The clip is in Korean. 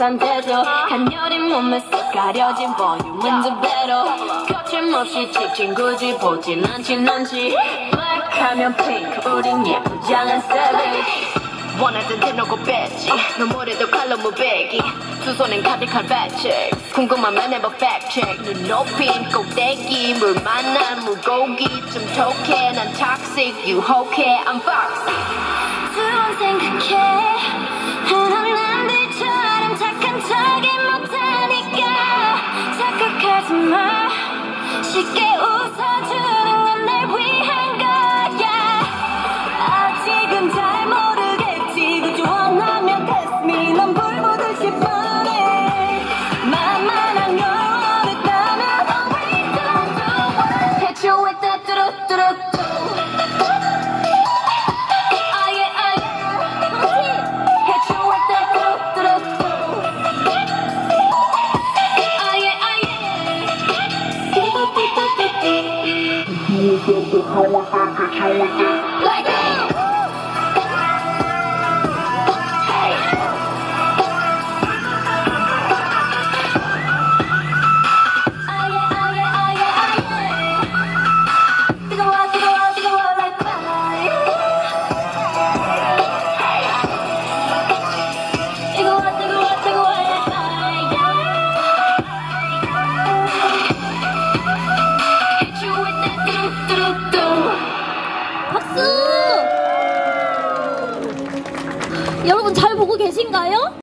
듯한데도 간열린 몸에 쓱 가려진 볼륨은 두 배로 거침없이 찍힌 굳이 보진 않진 않지 블랙하면 핑크 우린 예쁘장한 savage 원할 땐 대놓고 뺐지 눈물에도 칼로 무배기 두 손엔 가득한 fat 궁금하면 never fact check 눈 높인 꼭대기 물 만난 물고기 좀 톡해 난 toxic 유혹해 I'm foxy 두 번 생각해 난 남들처럼 착한 척이 못하니까 착각하지 마 쉽게 웃어주는 건 날 위한 거야 아직은 잘 모르겠지 굳이 원하면 test me 넌 불보듯이 뻔해 만만한 걸 원했다면 always don't do it hit you with that 뚜두뚜두 Like 여러분 잘 보고 계신가요?